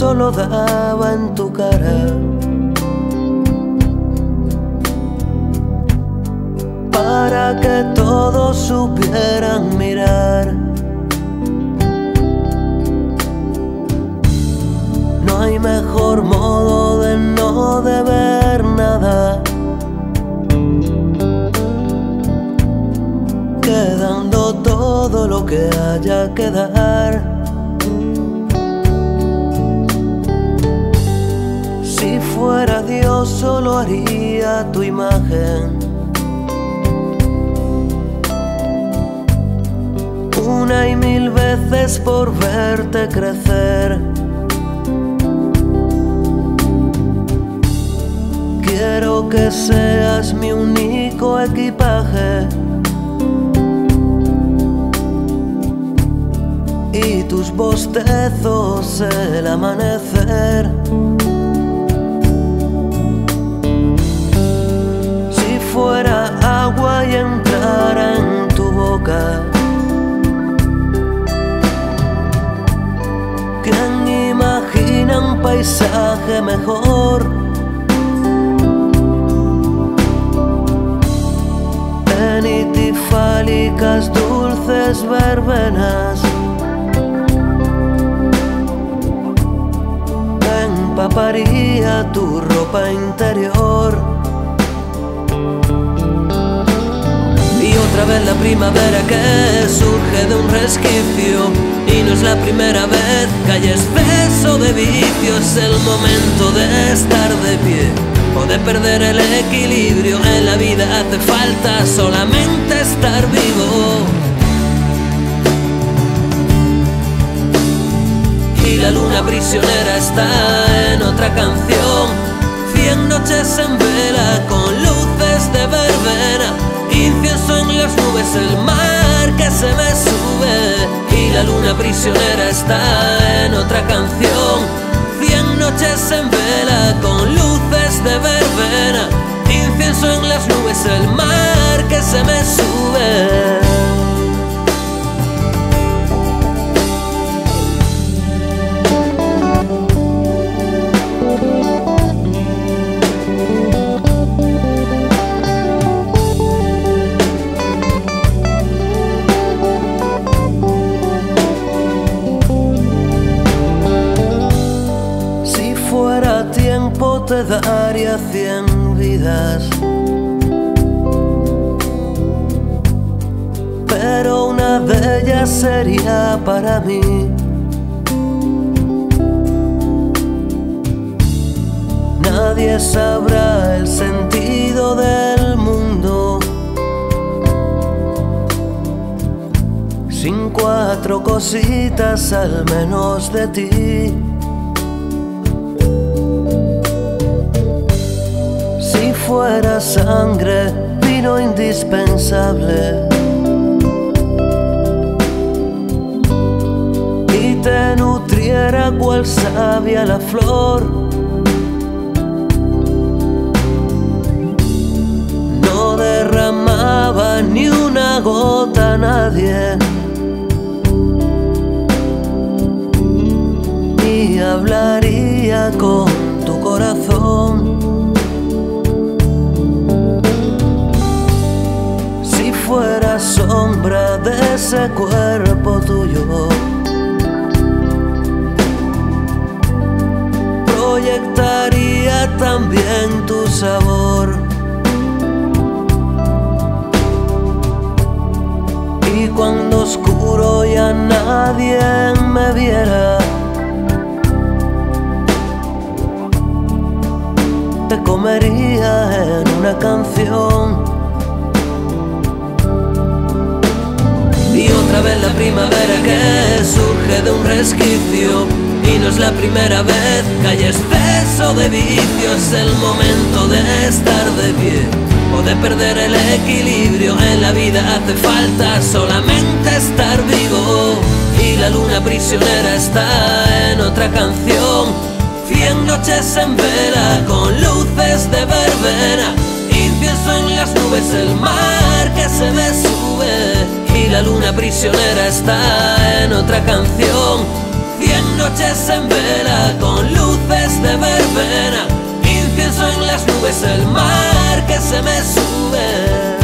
solo daba en tu cara, para que todos supieran mirar. No hay mejor modo de no deber nada que dando todo lo que haya que dar. Si fuera Dios solo haría tu imagen, una y mil veces por verte crecer. Quiero que seas mi único equipaje y tus bostezos el amanecer. Si fuera agua y entrara en tu boca, ¿quién imagina un paisaje mejor? Tifálicas dulces verbenas empaparía tu ropa interior. Y otra vez la primavera que surge de un resquicio, y no es la primera vez que hay exceso de vicio. Es el momento de estar de pie o de perder el equilibrio. En la vida hace falta solamente estar vivo. Y la luna prisionera está en otra canción, 100 noches en vela con luces de verbena, incienso en las nubes, el mar que se me sube. Y la luna prisionera está en otra canción, 100 noches en vela con luces de verbena, incienso en las nubes, el mar que se me sube. Te daría 100 vidas, pero una de ellas sería para mí. Nadie sabrá el sentido del mundo sin 4 cositas al menos de ti. Fuera sangre, vino indispensable, y te nutriera cual savia la flor. No derramaba ni una gota a nadie, y hablaría con tu corazón. Fuera sombra de ese cuerpo tuyo, proyectaría también tu sabor. Y cuando oscuro ya nadie me viera, te comería en una canción. Y otra vez la primavera que surge de un resquicio, y no es la primera vez que hay exceso de vicio. Es el momento de estar de pie o de perder el equilibrio. En la vida hace falta solamente estar vivo. Y la luna prisionera está en otra canción, 100 noches en vela con luces de verbena, incienso en las nubes, el mar que se me sube. Y la luna prisionera está en otra canción, 100 noches en vela con luces de verbena, incienso en las nubes, el mar que se me sube.